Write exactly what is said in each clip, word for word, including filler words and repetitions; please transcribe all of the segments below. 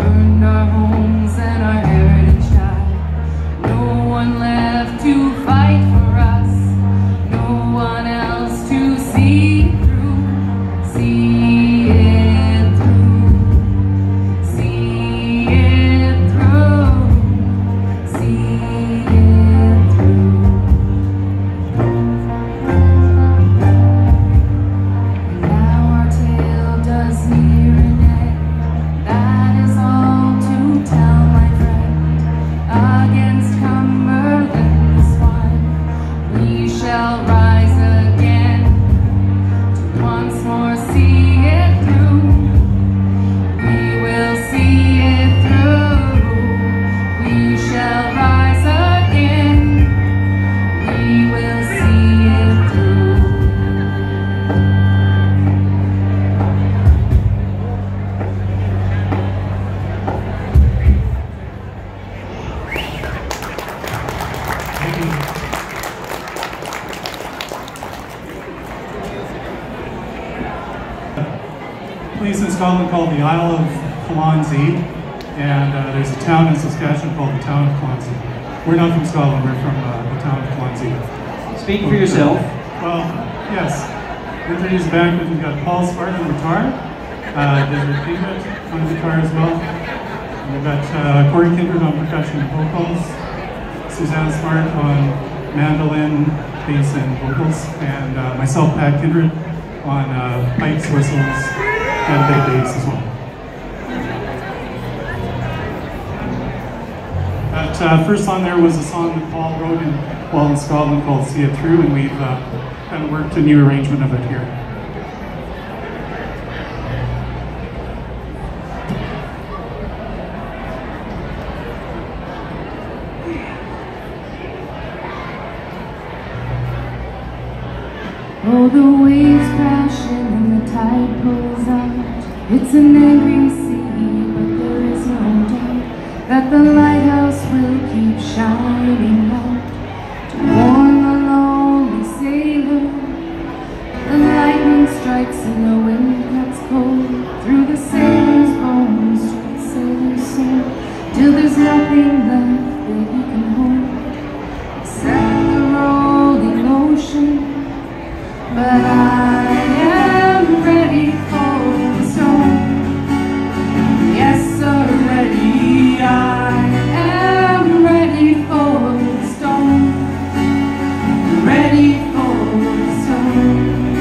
burned our homes and our heritage died. No one left to fight for us, no one else to see through, see it through, see it through, see it through. Now our tale does near an end. That is all to tell, my friend. Against Cumberland's wine, we shall rise again to once more see it through. We will see it through. We shall rise again. We will see it through. Place in Scotland called the Isle of Colonsey, and uh, there's a town in Saskatchewan called the town of Colonsey. We're not from Scotland, we're from uh, the town of Colonsey. Speak for yourself. Well, yes. Introduce the band, we've got Paul Spartan on guitar, uh, Desiree Kindred on guitar as well. And we've got uh, Corey Kindred on percussion and vocals, Suzanne Smart on mandolin, bass and vocals, and uh, myself, Pat Kindred, on uh, pipes, whistles, and big bass as well. That uh, first song there was a song that Paul wrote in, while in Scotland called See It Through, and we've uh, kind of worked a new arrangement of it here. Oh, the waves crashing and the tide pulls out. It's an angry sea, but there is no doubt that the lighthouse will keep shining out to warn the lonely sailor. The lightning strikes and the wind cuts cold through the sailor's bones, through the sailor's soul, till there's nothing left that he can hold except the rolling ocean. But I am ready for the storm. Yes, sir, ready. I am ready for the storm. Ready for the storm.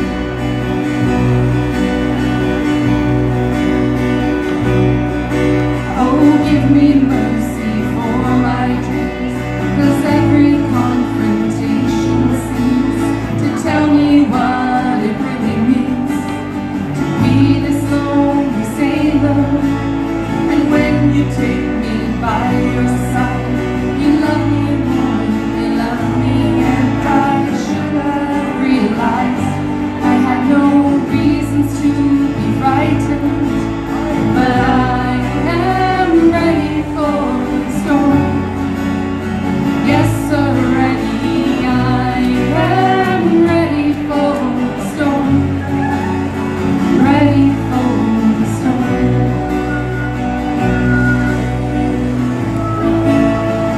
Oh, give me mercy for my dreams, 'cause every confrontation seems to tell me what it really means to be this lonely sailor. And when you take me by your side, you love me more than they love me, and I should have realized I had no reasons to be frightened. But I am ready for the storm. Yes, sir, ready. I am ready for the storm. Ready for the storm.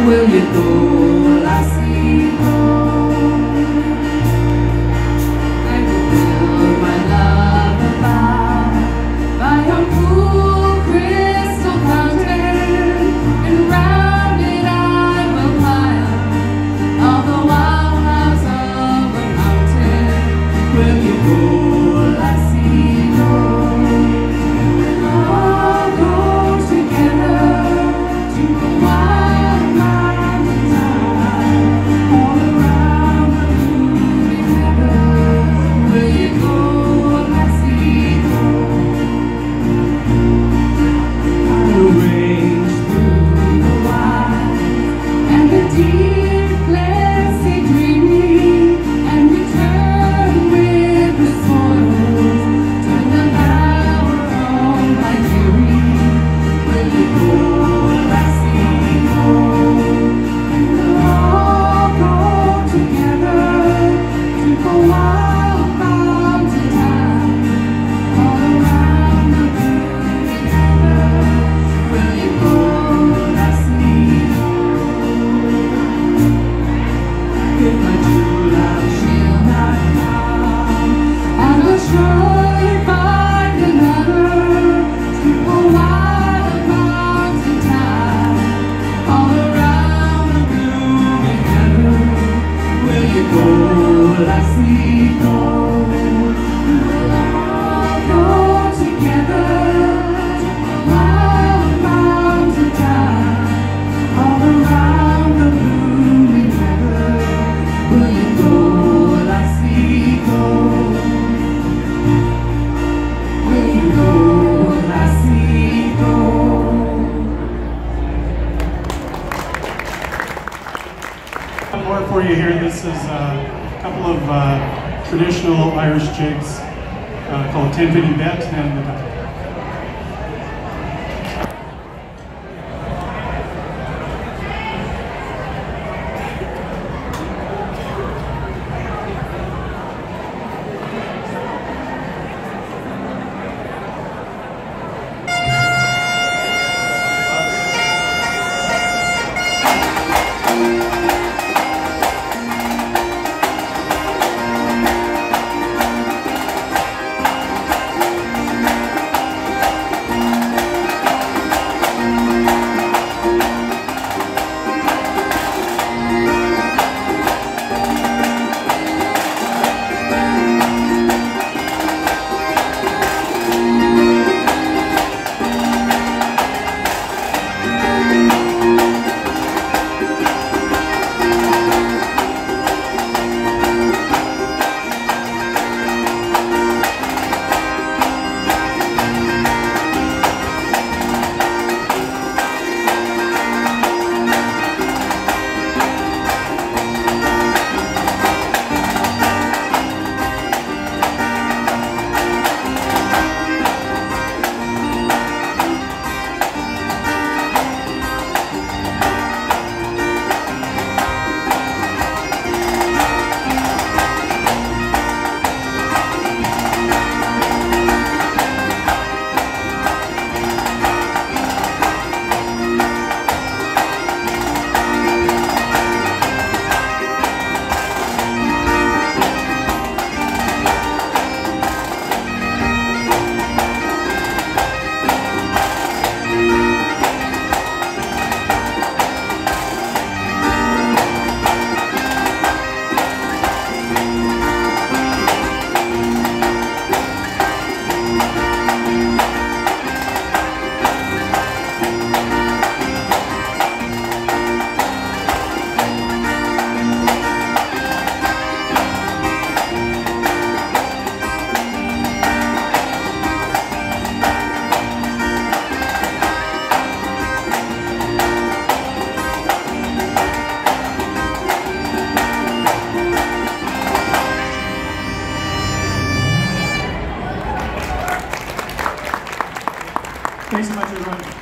will you go, lassie, go? I will build my love above by your cool crystal fountain, and round it I will pile all the wild flowers of the mountain. Will you go, lassie, go? We'll all go together to the wild mountain top, all around the blooming meadow. Will you go, lassie, go? I will range through the wild and the deep glens see dreaming, and return with the spoils, turn the hour on my dearie. Will you go, lassie, go? And we'll all go together to the wild mountain top, all around the blooming meadow. Will you go, lassie, go? If my true love shall not come, I will surely find another to the wild mountain top, all around the blooming meadow. Will you go, lassie, go? We'll all go together to the wild mountain top, all around the blooming meadow. Will you go, lassie, go? Will you go, lassie, go? One more for you here. This is uh, a couple of uh, traditional Irish jigs uh, called ten penny bet and the Duck. Thanks so much, everyone.